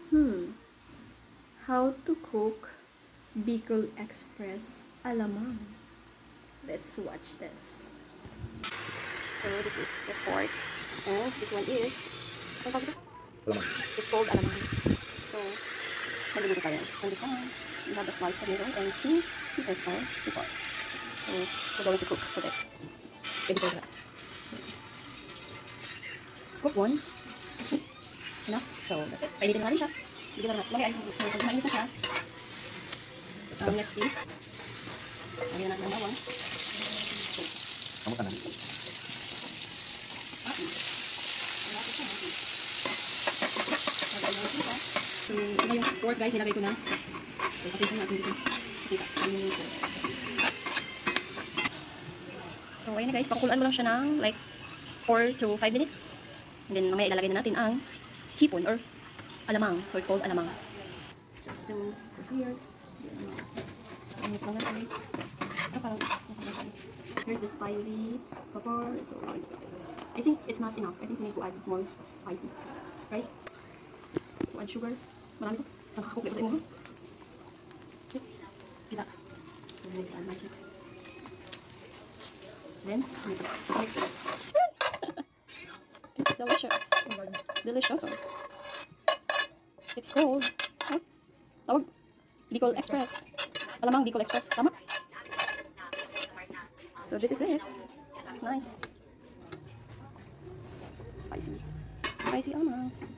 How to cook Bicol Express Alamang. Let's watch this. So this is the pork, and this one is Alamang. it's called alamang. So maluluto tayo. And this one, we have the sliced tomato and 2 pieces of the pork. So we're going to cook today. So let's cook one. Enough. So that's it. Painitin na natin siya. Bigyan na natin. Lamay ay. So pag mainit na siya, next is lagyan natin ng bawang. Kamu kanan. So ito na yung pork guys, nilagay ko na. So kasi ito natin dito. So ayun na guys, pakukulaan mo lang siya ng like 4 to 5 minutes. And then mamaya ilalagay na natin ang hipon or alamang. So it's called alamang. Just do some here's. So almost na natin. Here's the spicy pepper. So I think it's not enough. I think we need to add more spicy. Right? So add sugar. Marami ko. Isang kakakukli ko sa imo. Okay. Kita. So we need to add magic. Then mix it. It's delicious. Delicious. It's called tawag Bicol Express. Alamang Bicol Express. Tama? So this is it. Nice. Spicy. Spicy alamang.